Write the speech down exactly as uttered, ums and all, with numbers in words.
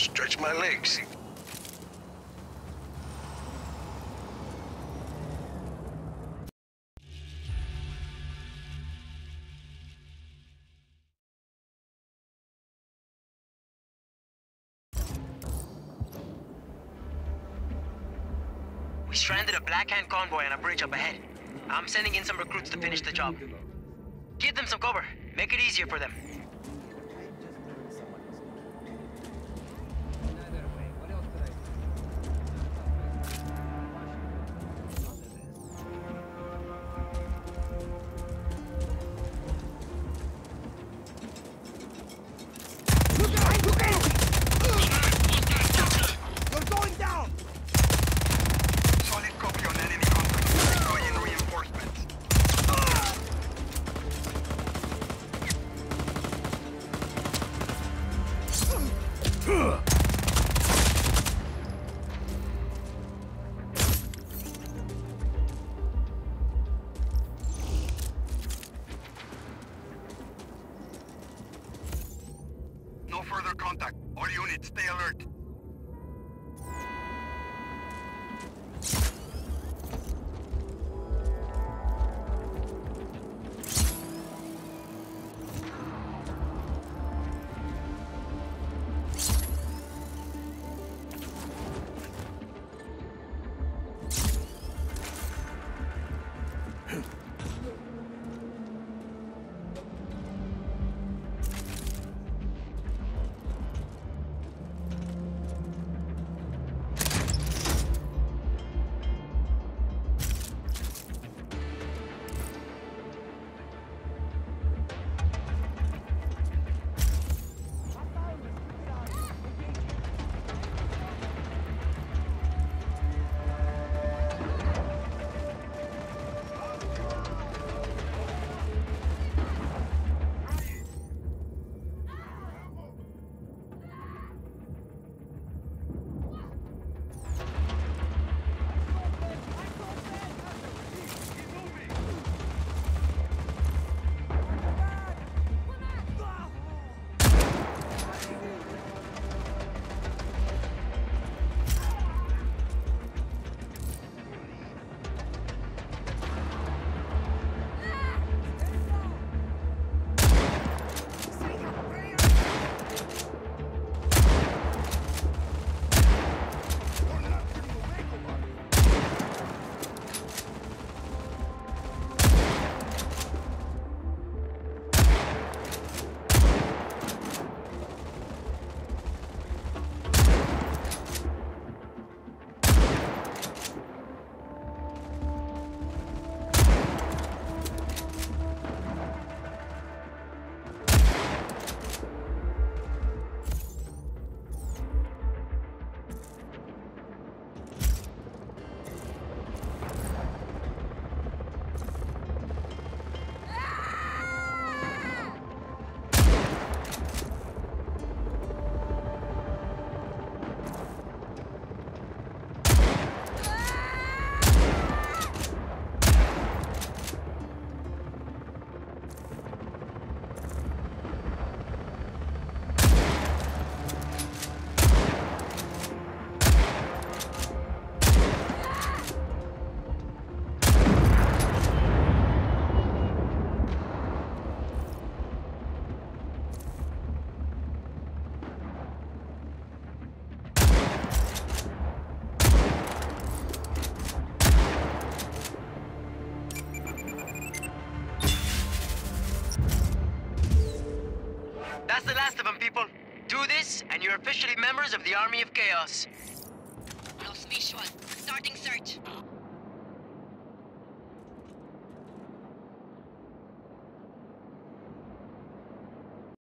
stretch my legs. We stranded a Black Hand convoy on a bridge up ahead. I'm sending in some recruits to finish the job. Give them some cover. Make it easier for them. No further contact. All units, stay alert. That's the last of them, people. Do this, and you're officially members of the Army of Chaos. Los Visual, starting search.